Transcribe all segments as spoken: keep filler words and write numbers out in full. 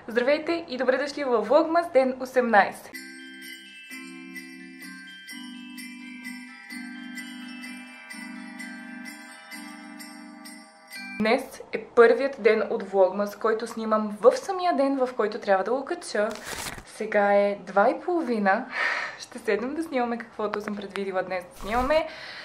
Здравейте и добре дошли във Влогмас ден осемнайсет. Днес е първият ден от Влогмас, който снимам в самия ден, в който трябва да го кача. Сега е два и половина. Ще седнем да снимаме каквото съм предвидила днес да снимаме.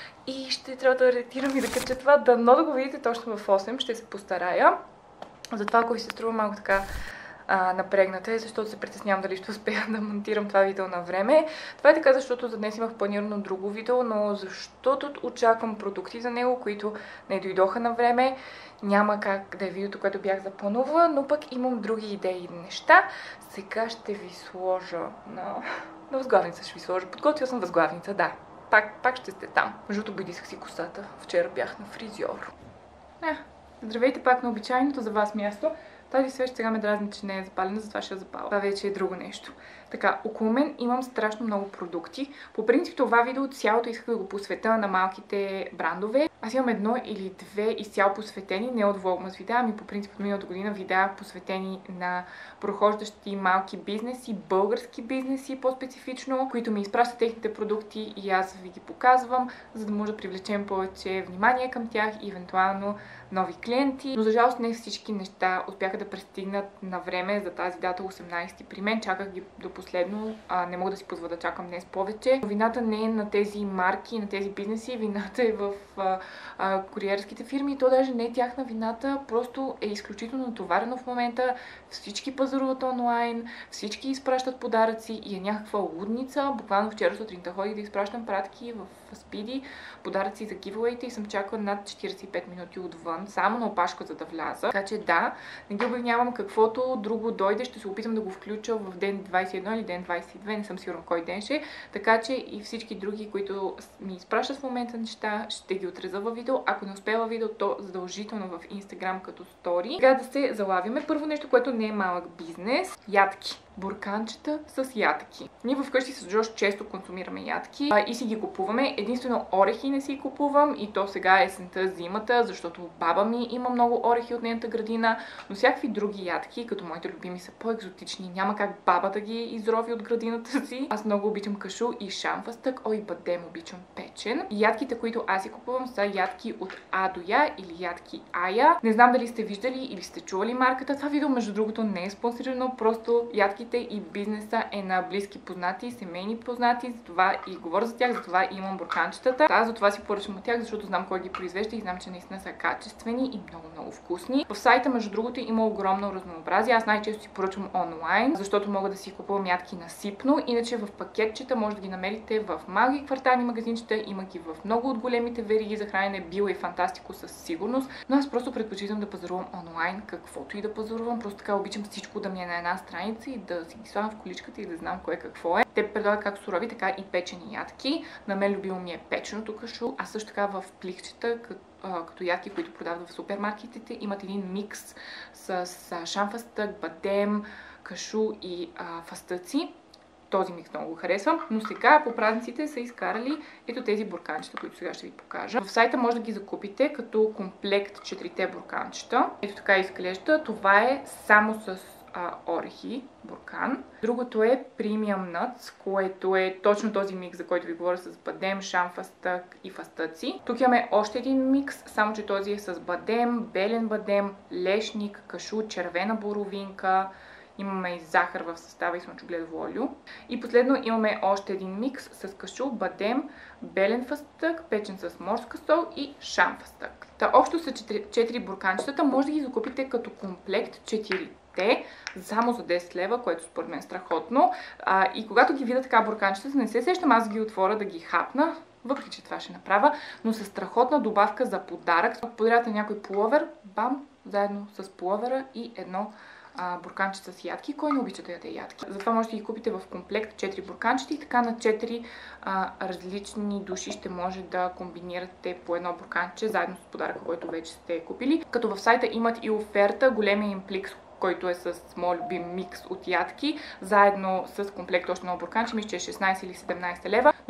И ще трябва да редактирам и да кача това. Дано да го видите точно в осем. Ще се постарая. Затова, ако ви се струва малко така а, напрегната, е, защото се притеснявам дали ще успея да монтирам това видео на време. Това е така, защото за днес имах планирано друго видео, но защото очаквам продукти за него, които не дойдоха на време. Няма как да е видеото, което бях запланувала, но пък имам други идеи и неща. Сега ще ви сложа на, на възглавница. Ще ви сложа. Подготвила съм възглавница, да. Пак, пак ще сте там. Между другото, обидисах си косата. Вчера бях на фризьор. А, здравейте пак на обичайното за вас място. Тази свещ сега ме дразни, че не е запалена, затова ще я запаля. Това вече е друго нещо. Така, около мен имам страшно много продукти. По принцип това видео цялото исках да го посветя на малките брандове. Аз имам едно или две изцяло посветени, не от Влогмас видеа, ами по принцип от миналата година видеа посветени на прохождащи малки бизнеси, български бизнеси по-специфично, които ми изпращат техните продукти и аз ви ги показвам, за да може да привлечем повече внимание към тях и евентуално нови клиенти. Но за жалост не всички неща успяха да пристигнат на време за тази дата осемнайсети при мен. Чаках ги до последно. А, не мога да си позволя да чакам днес повече. Но вината не е на тези марки, на тези бизнеси. Вината е в а, а, куриерските фирми. То даже не е тяхна вината. Просто е изключително натоварено в момента. Всички пазаруват онлайн, всички изпращат подаръци и е някаква лудница. Буквално вчера сутринта ходих да изпращам пратки в Спиди, подаръци за гивуейте и съм чакала над четирийсет и пет минути отвън, само на опашка, за да вляза. Така че да, не ги обвинявам, каквото друго дойде, ще се опитам да го включа в ден двайсет и едно или ден двайсет и две, не съм сигурна кой ден ще. Така че и всички други, които ми изпращат в момента неща, ще ги отреза във видео. Ако не успея във видео, то задължително в Instagram като стори. Сега да се залавиме. Първо нещо, което не е малък бизнес. Ядки. Бурканчета с ядки. Ние вкъщи с Джош често консумираме ядки а, и си ги купуваме. Единствено орехи не си купувам и то сега е есента, зимата, защото баба ми има много орехи от нейната градина, но всякакви други ядки, като моите любими, са по-екзотични. Няма как баба да ги изрови от градината си. Аз много обичам кашу и шамфастък. Ой, бадем обичам печен. И ядките, които аз си купувам, са ядки от А до Я или ядки Ая. Не знам дали сте виждали или сте чували марката. Това видео, между другото, не е спонсорирано, просто ядки и бизнеса е на близки познати, семейни познати, затова и говоря за тях, затова имам бурканчетата. Аз за това си поръчвам от тях, защото знам кой ги произвежда и знам, че наистина са качествени и много, много вкусни. В сайта, между другото, има огромно разнообразие. Аз най-често си поръчвам онлайн, защото мога да си купувам ядки насипно. Иначе в пакетчета може да ги намерите в малки квартални магазинчета, има ги в много от големите вериги за хранене, Био и Фантастико със сигурност, но аз просто предпочитам да пазарувам онлайн, каквото и да пазарувам. Просто така обичам всичко да ми е на една страница и да си ги слагам в количката и да знам кое какво е. Те предлагат как сурови, така и печени ядки. На мен любимо ми е печеното кашу, а също така в пликчета, като, а, като ядки, които продават в супермаркетите, имат един микс с, с шамфастък, бадем, кашу и а, фастъци. Този микс много го харесвам, но сега по празниците са изкарали ето тези бурканчета, които сега ще ви покажа. В сайта може да ги закупите като комплект четирите бурканчета. Ето така изглежда. Това е само с а, орехи, буркан. Другото е Premium Nuts, което е точно този микс, за който ви говоря, с бадем, шамфастък и фастъци. Тук имаме още един микс, само че този е с бадем, белен бадем, лешник, кашу, червена боровинка. Имаме и захар в състава и слънчогледово олио. И последно имаме още един микс с кашу, бадем, белен фастък, печен с морска сол и шамфастък. Та общо са четири бурканчетата. Може да ги закупите като комплект четирите, само за десет лева, което според мен е страхотно. А, и когато ги видя така бурканчетата, не се сещам аз да ги отворя, да ги хапна, въпреки че това ще направя, но със страхотна добавка за подарък. Ако подаряте някой пуловер, бам, заедно с пуловера и едно бурканчета с ядки. Кой не обича да яде ядки? Затова можете да ги купите в комплект четири бурканчета и така на четири а, различни души ще може да комбинирате по едно бурканче, заедно с подаръка, който вече сте купили. Като в сайта имат и оферта, големия им плик, който е с моят любим микс от ядки, заедно с комплект още много бурканче, мисля, че е шестнайсет или седемнайсет лева.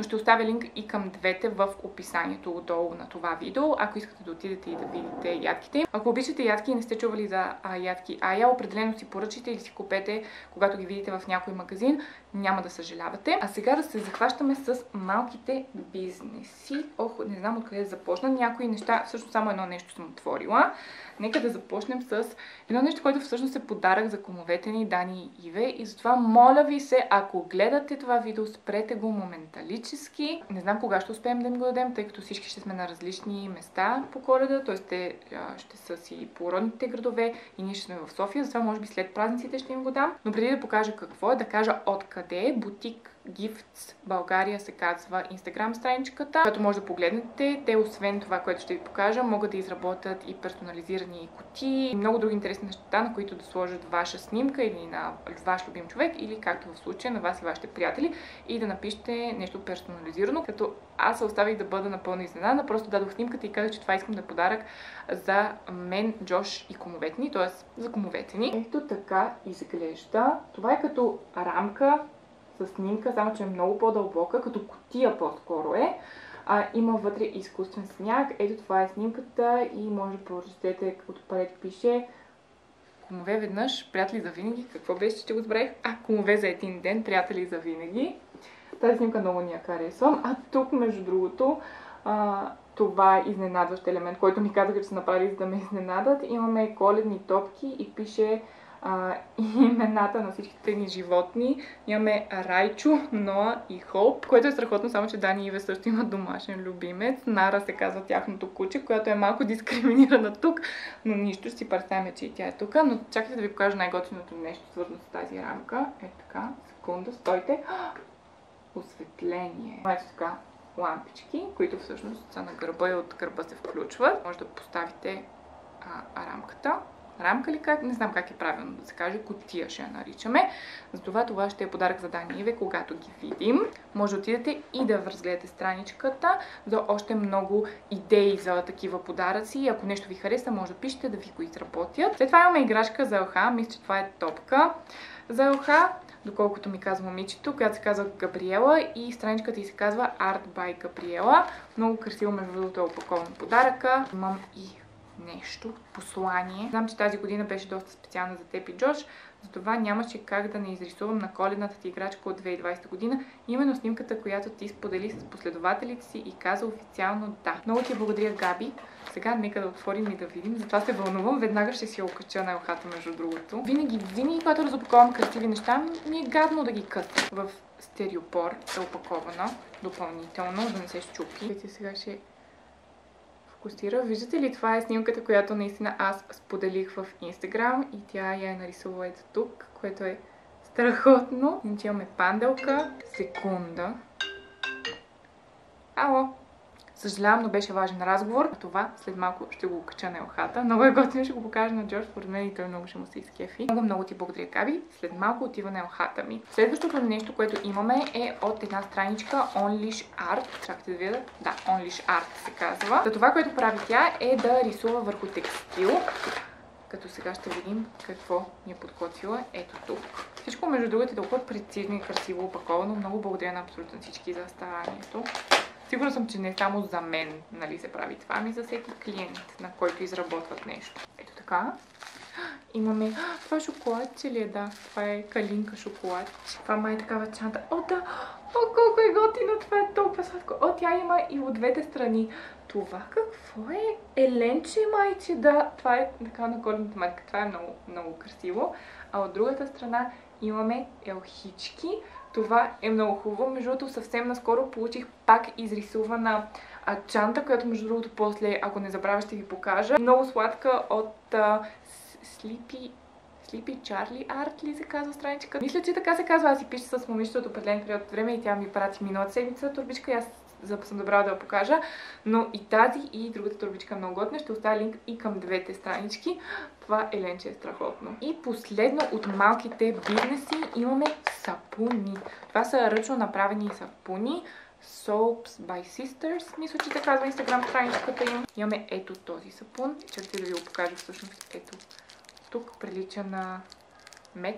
но ще оставя линк и към двете в описанието отдолу на това видео, ако искате да отидете и да видите ядките. Ако обичате ядки и не сте чували за а, ядки Ая, определено си поръчайте или си купете, когато ги видите в някой магазин, няма да съжалявате. А сега да се захващаме с малките бизнеси. Ох, не знам откъде да започна. Някои неща, всъщност само едно нещо съм отворила. Нека да започнем с едно нещо, което всъщност е подарък за кумовете ни, Дани и Иве. И затова моля ви се, ако гледате това видео, спрете го моменталически. Не знам кога ще успеем да им го дадем, тъй като всички ще сме на различни места по Коледа, т.е. те ще са си по родните градове и ние ще сме в София, затова може би след празниците ще им го дам. Но преди да покажа какво е, да кажа откъде е. Бутик Gifts България се казва инстаграм страничката, която може да погледнете. Те, освен това, което ще ви покажа, могат да изработят и персонализирани кутии и много други интересни неща, на които да сложат ваша снимка или на ваш любим човек, или както в случая на вас и вашите приятели, и да напишете нещо персонализирано. Като аз се оставих да бъда напълно изненадана, просто дадох снимката и казах, че това искам да е подарък за мен, Джош и кумовете ни, т.е. за кумовете ни. Ето така изглежда. Това е като рамка с снимка, само че е много по-дълбока, като кутия по-скоро е. А, има вътре изкуствен сняг. Ето това е снимката и може да прочетете, отпред пише кумове веднъж, приятели за винаги. Какво беше, че го забравих? А, кумове за един ден, приятели за винаги. Тази снимка много ни я харесвам. А тук, между другото, а, това е изненадващ елемент, който ми казаха, че са направили, за да ме изненадат. Имаме коледни топки и пише а, имената на всичките ни животни. Имаме Райчо, Ноа и Хоуп, което е страхотно, само че Дани и Иве също имат домашен любимец. Нара се казва тяхното куче, която е малко дискриминирана тук, но нищо, ще си представяме, че и тя е тук. Но чакайте да ви покажа най-готиното нещо, свързано с тази рамка. Е така, секунда, стойте. Осветление. Ето така, лампички, които всъщност са на гърба и от гърба се включват. Може да поставите а, рамката. Рамка ли как? Не знам как е правилно да се каже. Кутия ще я наричаме. Затова това ще е подарък за Дани и Иве, когато ги видим. Може да отидете и да разгледате страничката за още много идеи за такива подаръци. Ако нещо ви хареса, може да пишете да ви го изработят. След това имаме играчка за Елха. Мисля, че това е топка за Елха, доколкото ми казва момичето, която се казва Габриела и страничката й се казва Art by Габриела. Много красиво, между другото, е опакован подаръка. Имам и нещо, послание. Знам, че тази година беше доста специална за теб и Джош, затова нямаше как да не изрисувам на коледната ти играчка от две хиляди и двадесета година, именно снимката, която ти сподели с последователите си и каза официално да. Много ти благодаря, Габи. Сега нека да отворим и да видим. Затова се вълнувам. Веднага ще си я окача на елхата, между другото. Винаги, винаги, когато разопаковам красиви неща, ми е гадно да ги къта. В стереопор е опакована допълнително, да не се щупи. Сега ще фокусира. Виждате ли, това е снимката, която наистина аз споделих в Инстаграм и тя я е нарисувала ето тук, което е страхотно. Иначе имаме панделка. Секунда. Ало! Съжалявам, но беше важен разговор. Това след малко ще го кача на елхата. Много е готино, ще го покажа на Джордж, според мен и той много ще му се изкефи. Много, много ти благодаря, Габи. След малко отива на елхата ми. Следващото нещо, което имаме, е от една страничка Onlish Art. Чакайте да видя. Да, Onlish Art се казва. За това, което прави тя, е да рисува върху текстил. Като сега ще видим какво ни е подготвила. Ето тук. Всичко, между другото, е толкова прецизно и красиво опаковано. Много благодаря на абсолютно всички за старанието. Сигурна съм, че не само за мен, нали, се прави това, ами за всеки клиент, на който изработват нещо. Ето така. Имаме... Това шоколадче ли е? Да, това е калинка шоколад. Това май е такава чанта. О, да! О, колко е готино! Това е толкова сладко. О, тя има и от двете страни. Това какво е? Еленче, майче, да. Това е така на коледната марка. Това е много, много красиво. А от другата страна имаме елхички. Това е много хубаво. Между другото, съвсем наскоро получих пак изрисувана а, чанта, която между другото после, ако не забравя, ще ви покажа. Много сладка от а, Sleepy, Sleepy Charlie Art ли се казва страничка. Мисля, че така се казва. Аз си пиша с момичето от определен период от време и тя ми прати миналата седмица турбичка и аз съм добрала да я покажа. Но и тази и другата турбичка е много готина. Ще оставя линк и към двете странички. Това еленче е страхотно. И последно от малките бизнеси имаме сапуни. Това са ръчно направени сапуни. Soaps by Sisters. Мисля, че така казва инстаграм страничката им. Имаме ето този сапун. Чакайте да ви го покажа всъщност. Ето тук прилича на мед.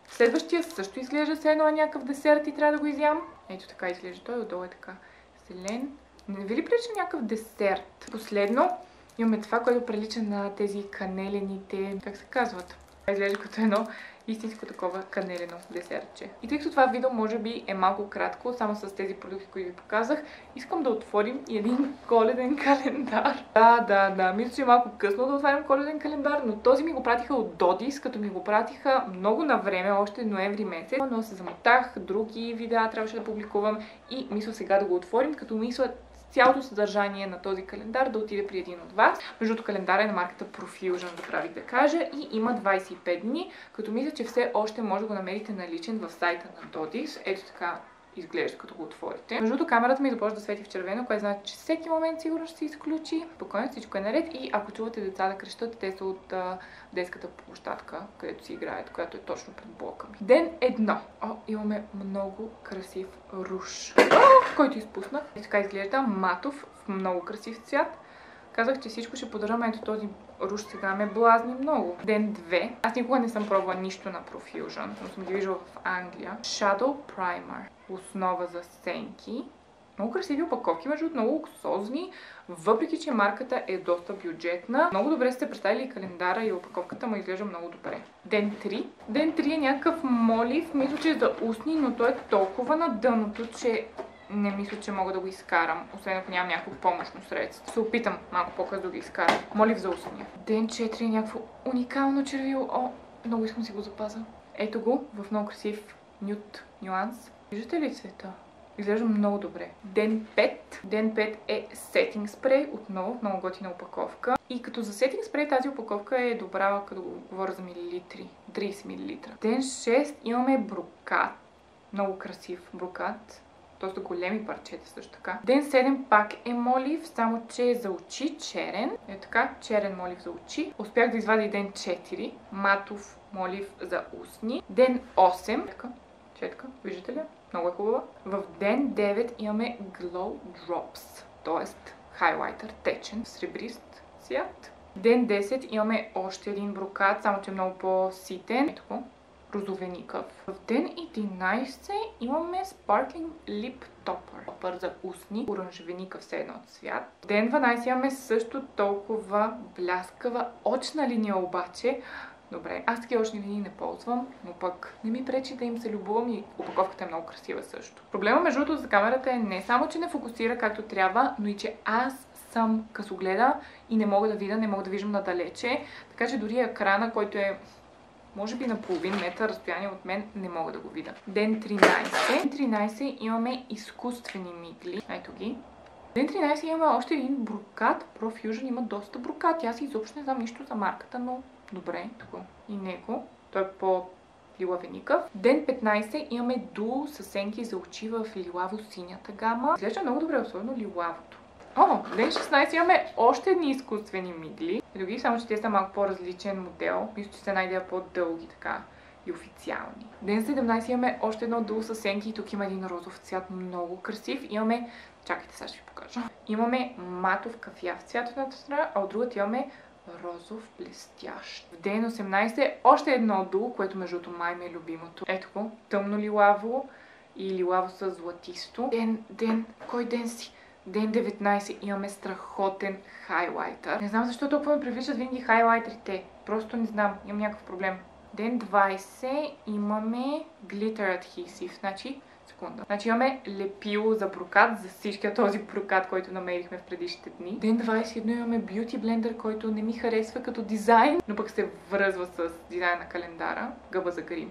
Следващия също изглежда все едно някакъв десерт и трябва да го изям. Ето така изглежда. Той отдолу е така зелен. Не ви ли прилича някакъв десерт? Последно имаме това, което прилича на тези канелените, как се казват? Изглежда като едно истинско такова канелено десертче. И тъй като това видео може би е малко кратко, само с тези продукти, които ви показах, искам да отворим и един коледен календар. Да, да, да, мисля, че е малко късно да отварям коледен календар, но този ми го пратиха от Dodis, като ми го пратиха много на време, още ноември месец, но се замотах, други видеа трябваше да публикувам и мисля сега да го отворим, като мисля цялото съдържание на този календар да отиде при един от вас. Между другото, календар е на марката Profusion, да правих да кажа, и има двайсет и пет дни, като мисля, че все още може да го намерите наличен в сайта на Dodis. Ето така изглежда, като го отворите. Между другото, камерата ми започва да свети в червено, което значи, че всеки момент сигурно ще се изключи. Спокойно, всичко е наред и ако чувате деца да крещат, те са от а, детската площадка, където си играят, която е точно пред блока ми. Ден едно. О, имаме много красив руш, който изпуснах. И така изглежда матов, в много красив цвят. Казах, че всичко ще поддържам. Ето този руш сега ме блазни много. Ден две. Аз никога не съм пробвала нищо на Profusion, но съм ги виждала в Англия. Shadow Primer. Основа за сенки. Много красиви опаковки, между много луксозни, въпреки че марката е доста бюджетна. Много добре сте представили и календара и опаковката му изглежда много добре. Ден три. Ден три е някакъв молив, мисля, че е за устни, но той е толкова на дъното, че не мисля, че мога да го изкарам, освен ако нямам някакво помощно средство. Се опитам малко по-късно да го изкарам. Молив за устния. Ден четири е някакво уникално червило. О, много искам си го запазя. Ето го в много красив нюд нюанс. Виждате ли цвета? Изглежда много добре. Ден пет. Ден пет е сетинг спрей. Отново много готина опаковка. И като за сетинг спрей тази опаковка е добра, като говоря за милилитри. трийсет милилитра. Ден шест имаме брокат. Много красив брокат. Доста големи парчета също така. Ден седем пак е молив, само че е за очи черен. Е така, черен молив за очи. Успях да извадя и ден четири. Матов молив за устни. Ден осем. Четка, четка, виждате ли? Много е хубава. В ден девет имаме Glow Drops, т.е. хайлайтер течен в сребрист цвят. Ден десет имаме още един брокат, само че е много по-ситен. Ето го. Розовеникъв. В ден единайсет имаме Sparkling Lip Topper. Топър за устни, оранжевеникъв все едно цвят. В ден дванайсет имаме също толкова бляскава очна линия обаче. Добре, аз такива очни линии не ползвам, но пък не ми пречи да им се любовам и опаковката е много красива също. Проблема между другото за камерата е не само, че не фокусира както трябва, но и че аз съм късогледа и не мога да видя, не мога да виждам надалече. Така че дори екрана, който е може би на половин метър разстояние от мен, не мога да го видя. Ден тринайсет. Ден тринайсет имаме изкуствени мигли. Ето ги. Ден тринайсет имаме още един брокат. Profusion има доста брокати. Аз изобщо не знам нищо за марката, но добре. Тук и него. Той е по-лилавеникъв. Ден петнайсет имаме дуо със сенки за очи в лилаво-синята гама. Изглежда много добре, особено лилавото. О, ден шестнайсет имаме още едни изкуствени мигли. Други, само че те са малко по-различен модел. Мисля, че се най-дея по-дълги така и официални. Ден седемнайсет имаме още едно дуо със сенки и тук има един розов цвят, много красив. Имаме, чакайте сега ще ви покажа. Имаме матов кафяв цвят от едната страна, а от другата имаме розов блестящ. В ден осемнайсет още едно дуо, което между другото май ми е любимото. Ето го, тъмно лилаво и лилаво с златисто. Ден, ден, кой ден си? Ден деветнайсет имаме страхотен хайлайтер. Не знам защо толкова ме привличат винаги хайлайтерите. Просто не знам, имам някакъв проблем. Ден двайсет имаме Glitter Adhesive. Значи, секунда. Значи имаме лепило за брокат, за всичкия този брокат, който намерихме в предишните дни. Ден двайсет и едно имаме Beauty Blender, който не ми харесва като дизайн, но пък се връзва с дизайн на календара. Гъба за грим.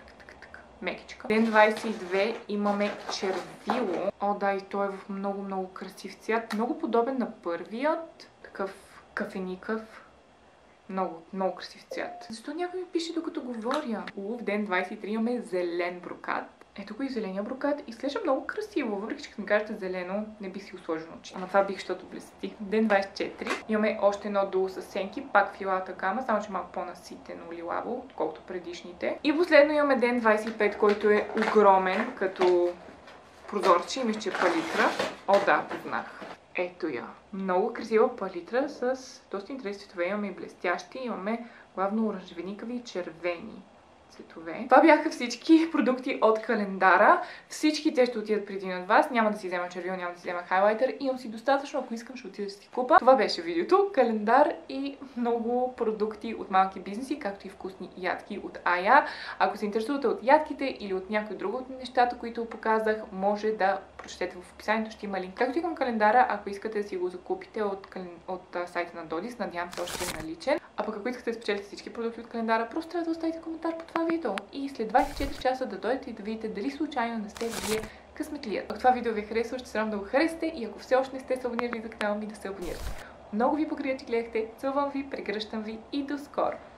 Мекичка. Ден двайсет и две имаме червило. О, да, и той е в много-много красив цвят. Много подобен на първият. Такъв кафеникъв. Много, много красив цвят. Защо някой ми пише докато говоря? У, в ден двайсет и три имаме зелен брокат. Ето го и зеления брокат. Изглежда много красиво. Въпреки че като ми кажете зелено, не бих си усложил очи. Ама това бих, защото блести. Ден двайсет и четири. Имаме още едно дуо с сенки. Пак в лилавата гама, само че малко по-наситено лилаво, отколкото предишните. И последно имаме ден двайсет и пет, който е огромен, като прозорче. И мисля, че е палитра. О, да, познах. Ето я. Много красива палитра с доста интересни цветове. Имаме и блестящи. Имаме главно оранжевеникави и червени цветове. Това бяха всички продукти от календара. Всички те ще отидат преди от вас. Няма да си взема червил, няма да си взема хайлайтер. Имам си достатъчно, ако искам, ще отида да си купа. Това беше видеото. Календар и много продукти от малки бизнеси, както и вкусни ядки от Ая. Ако се интересувате от ядките или от някои други от нещата, които показах, може да прочетете в описанието, ще има линк. Както и към календара, ако искате да си го закупите от, от сайта на Dodis, надявам се още е наличен. А пък ако искате да спечелите всички продукти от календара, просто трябва да оставите коментар по това видео и след двайсет и четири часа да дойдете и да видите дали случайно не сте вие късметлият. Ако това видео ви е харесало, ще се радвам да го харесате и ако все още не сте се абонирали за канала ми, да се абонирате. Много ви благодаря, че гледахте, целувам ви, прегръщам ви и до скоро!